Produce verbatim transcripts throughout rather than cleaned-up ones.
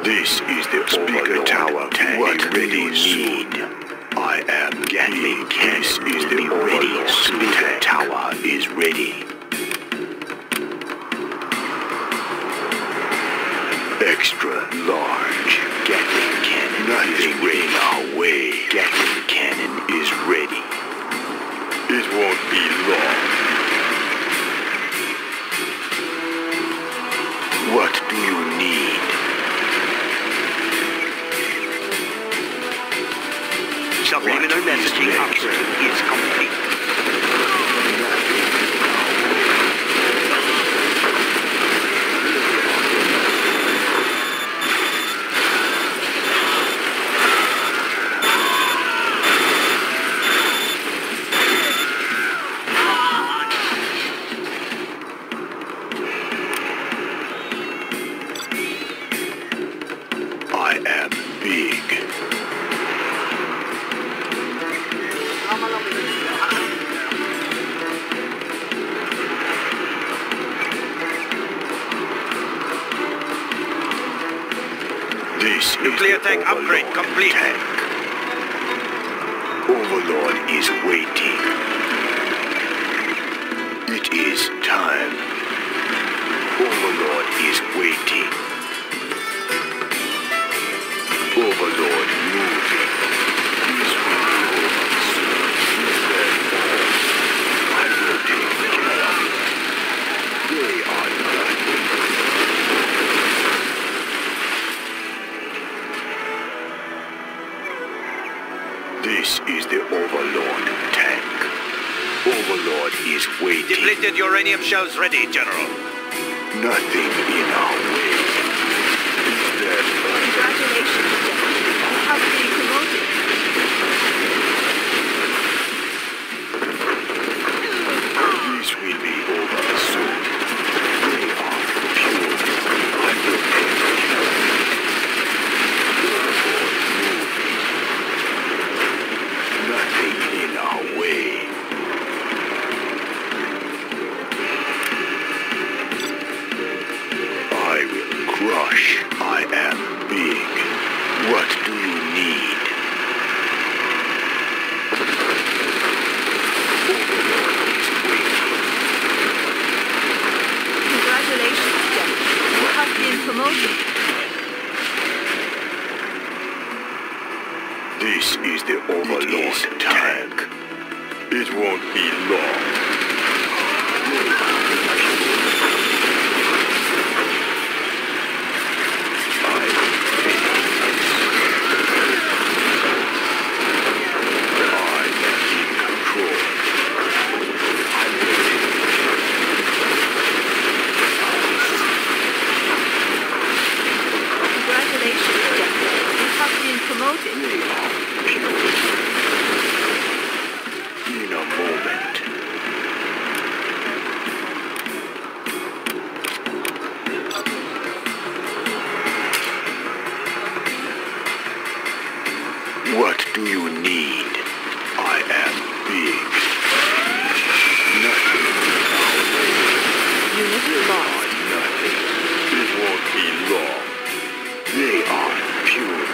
This is the Speaker Tower. What ready need? I am Gatling Cannon. This is the ready. Speaker Tower is ready. Extra large. Gatling Cannon. Nothing in our way. Gatling Cannon is ready. It won't be long. What do you need? Subliminal messaging upstream is complete. I am big. This Nuclear is the tank upgrade Overlord complete. Tank. Overlord is waiting. It is time. Overlord is waiting. Overlord moving. This will be over soon. Therefore, I will take care of it. They are nothing. This is the Overlord tank. Overlord is waiting. Depleted uranium shells ready, General. Nothing in our way. Therefore, Congratulations, General. You have been promoted. this will be over soon. They are pure. I will take care of it. Overlord moving. Nothing in our way. I will crush. I am big. What do you need? Overlord is waiting. Congratulations, General. You have been promoted. This is the Overlord tank. It won't be long. I will finish this. I am in control. I will take care of Congratulations, General. You have been promoted. They are pure. In a moment. What do you need? I am big. Nothing in our way. Unit lost. Nothing. It won't be long. They are pure.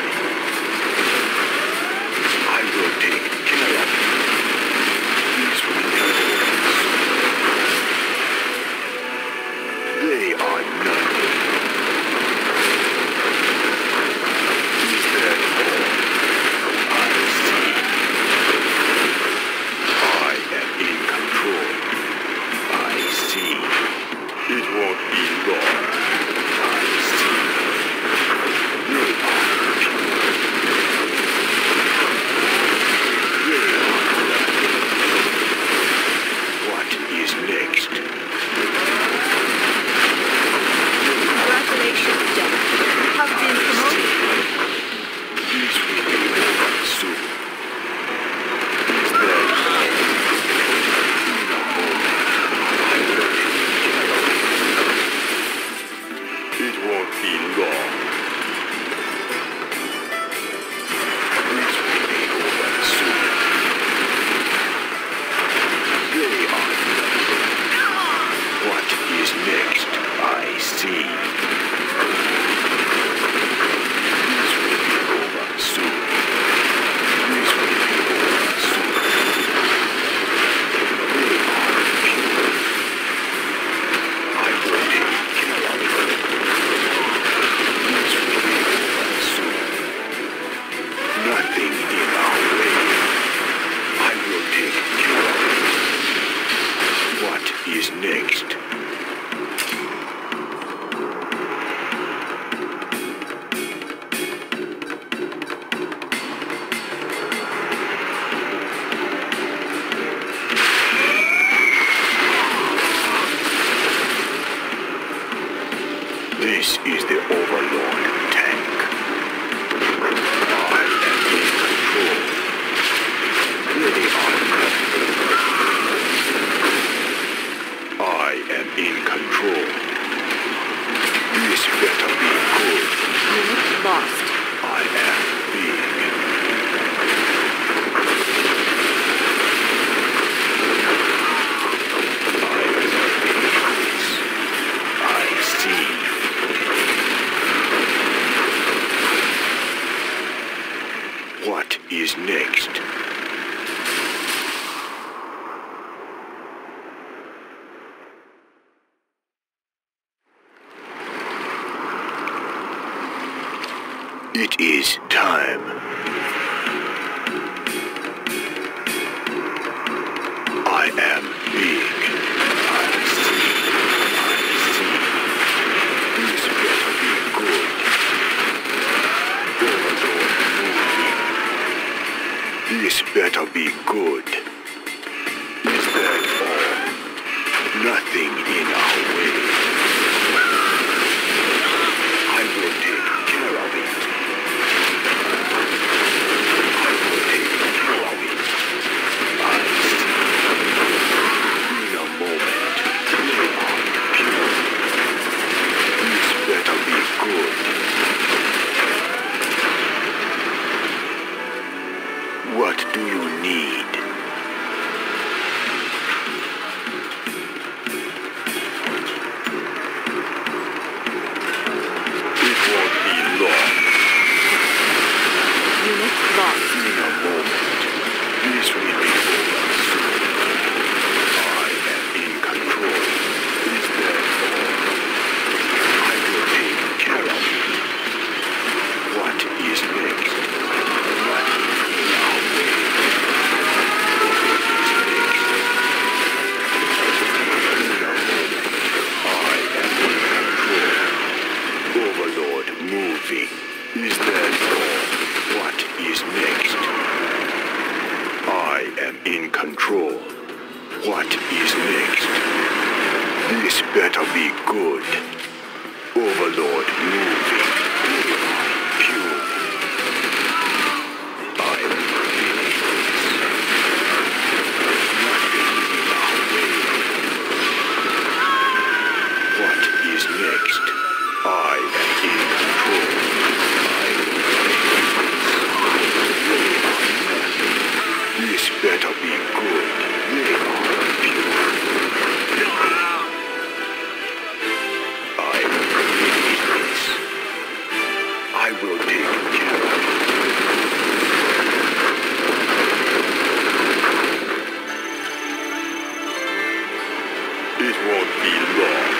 I will take care of it. This will be over soon. They are nothing. Is that all? I see. I am in control. I see. It won't be long. I see. They are pure. They are nothing. What is next? Congratulations, General. You have been promoted. This will be over soon. Is that all? In a moment, I will take care of it. It won't be long. This will be over soon. They are nothing. What is next? I see. This is the Overlord tank. I am in control. Ready on I am in control. This better be good. Unit lost. I am big. I see. What is next? It is time. I am big. I see. I see. This better be good. Overlord moving. This better be good. Is that all? Nothing in our way. I will take care of it. I will take care of it. I see. In a moment, they are pure. This better be good. What do you need? It won't be long. Unit lost. In a moment, this will be over soon. I am in control. Is that all? I will take care of it. What is next? Nothing in our way. What is next? In a moment, I am in control. Overlord moving. Is that all? What is next? I am in control. What is next? This better be good. Overlord moving. Pure. I will finish this. Nothing in our way. What is next? I am in control. I will finish this. This better be good. They are pure. I will finish this. I will take care of it. It won't be long.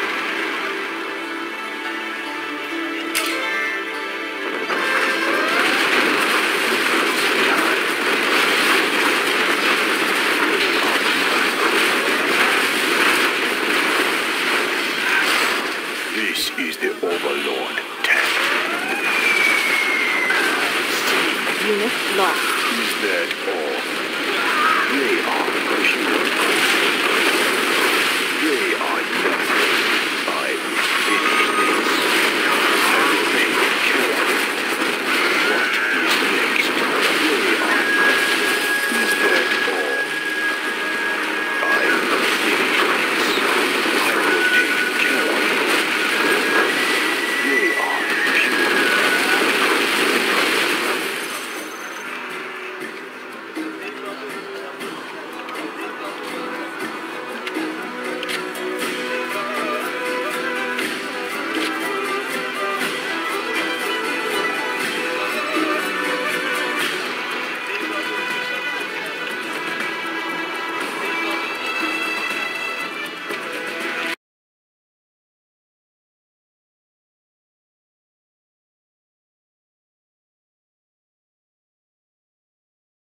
This is the Overlord tank. Unit lost. Is that all? They are pure.